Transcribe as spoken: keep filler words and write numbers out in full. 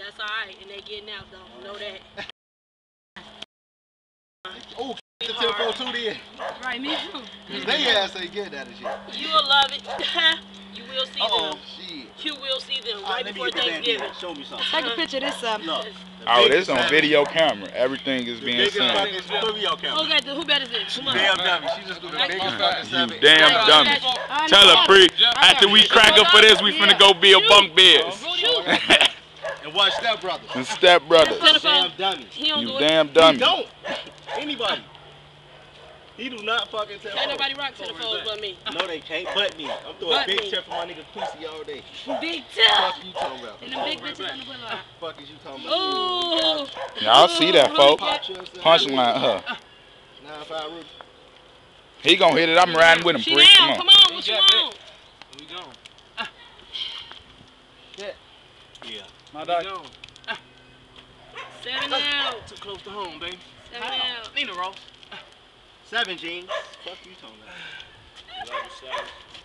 That's all right, and they getting out though. Know that. Oh, the ten four two then. Right, me too. They ass ain't getting that shit. You will love it. You will see Uh-oh. them. Shit. You will see them All right let me before get the Thanksgiving. bandana. Show me something. Take a picture of this um. Look. Oh, this on video camera. Everything is being seen. Video camera. Who got the, who better this? Come on. Damn dummy. She just do the biggest fucking You seven. damn dummy. Tell her, Pre, after we crack up for this, we finna go be a bunk beds. And one step brothers. And step brothers. Damn dummy. He don't You do damn He dummy. don't. Anybody. He do not fucking tell. it. Ain't nobody rock centerfolds but me. No, they can't. But me. I'm throwing But big me. tip for my nigga pussy all day. Big tip. Fuck you talking about? And them big bitches on the boulevard. Fuck is you talking about? Ooh. Y'all see that, folks? Punchline. Punchline, huh? Nine five root. He gonna hit it. I'm riding with him, She Pre. Come down. on. Come on. What you want? We gone. Yeah. My dog. Seven out. Too close to home, baby. Seven out. Nina Ross. Seven jeans. Fuck you talking about? Love you,